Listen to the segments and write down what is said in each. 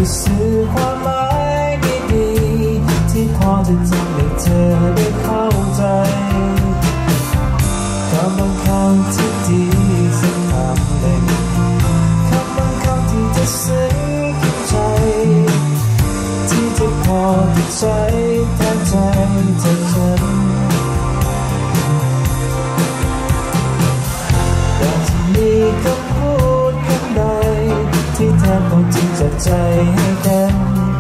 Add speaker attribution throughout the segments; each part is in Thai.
Speaker 1: สื่อความหมายดีๆที่พอจะทำให้เธอได้เข้าใจคำบางคำที่ดีสักคำหนึ่งคำบางคำที่จะซึ้งขึ้นใจที่จะพอที่ใช้แทนใจเธอฉันอยากจะมีคำพูดคำใดที่แทนความจริงจากใจให้กัน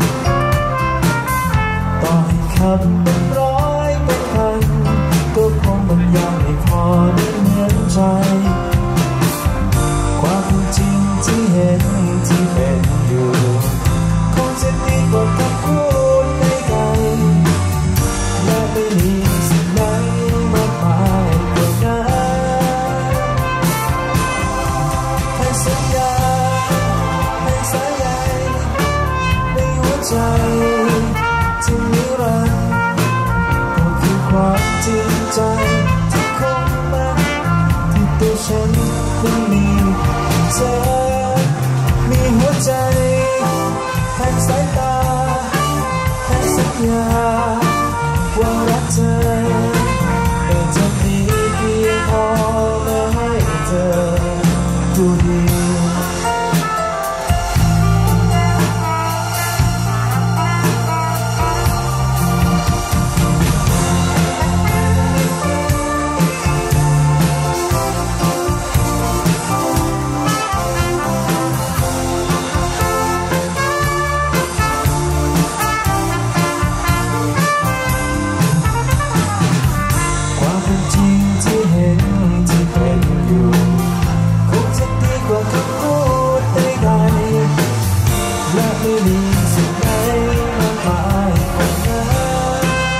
Speaker 1: ต่อให้คำเป็นร้อยเป็นพันก็คงบรรยายไม่พอได้เหมือนใจความจริงที่เห็นที่เป็นอยู่คงจะดีกว่าคำพูดใดๆและไม่มีสิ่งใดมากมายกว่านั้นให้สัญญาให้สายใยในหัวใจที่นิรันดร์ก็คือความจริงใจที่คงมันที่ตัวฉันคงมีเธอมีหัวใจแห่งสายตาแห่งสัญญาว่ารักเธอแต่จะมีเพียงพอและให้เธอผู้เดียวไม่มีสิ่งใดมากมายกว่านั้น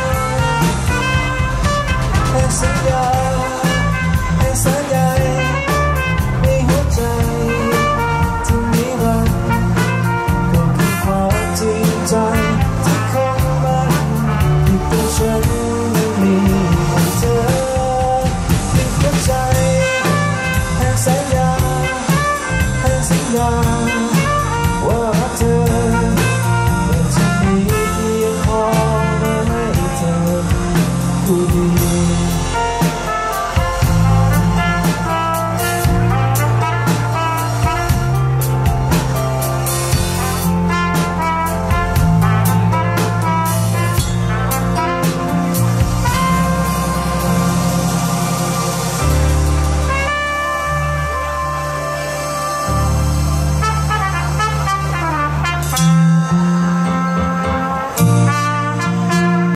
Speaker 1: ให้สัญญาให้สายใยในหัวใจที่นิรันดร์ก็คือความจริงใจที่คงมันที่ตัวฉันนั้นมีให้เธอในหัวใจให้สายใยให้สัญญาว่ารักเธอแต่จะมีเพียงพอและให้เธอผู้เดียว